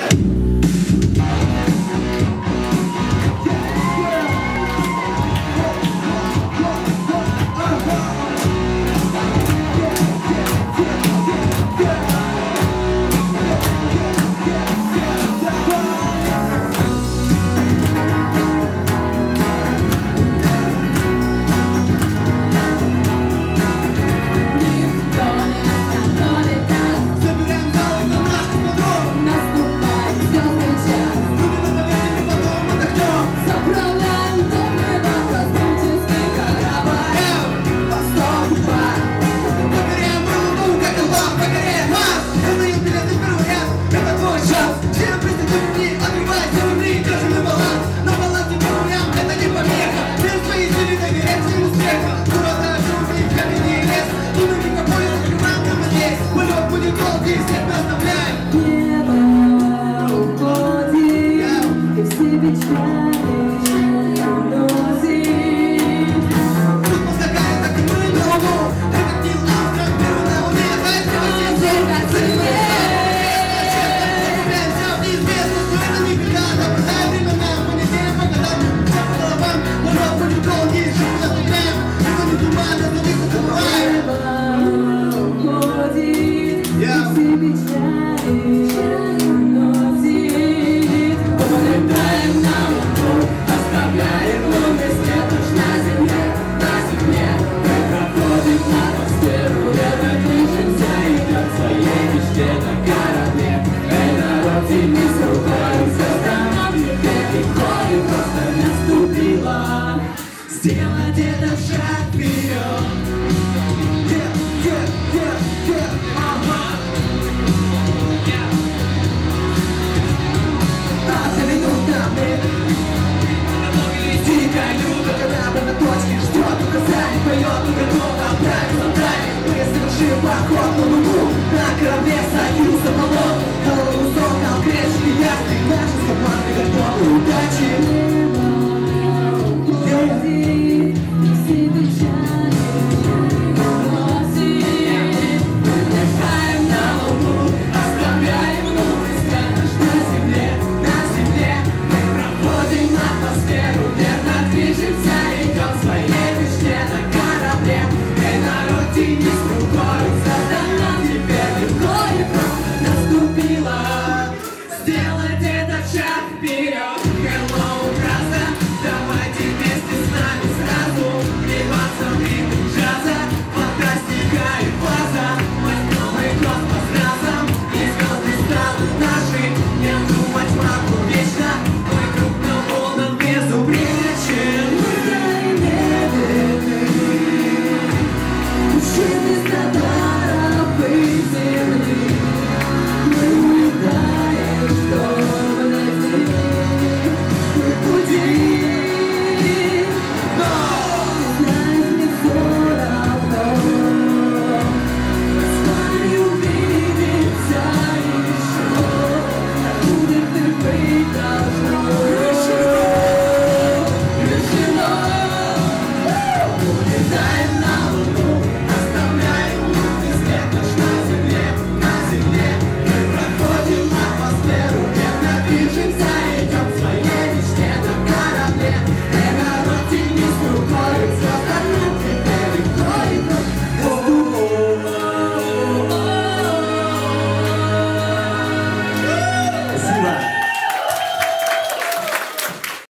Сделать этот шаг вперед. На точке ждет указаний, поет, готов отправить на тайм. Мы совершим поход на Луну, на корабле Союза Полов. Голову сокол, крепкий и ясный, наши с командой готовы удачи. Возьмем и космос разом, и звезды станут наши. Не думать могу.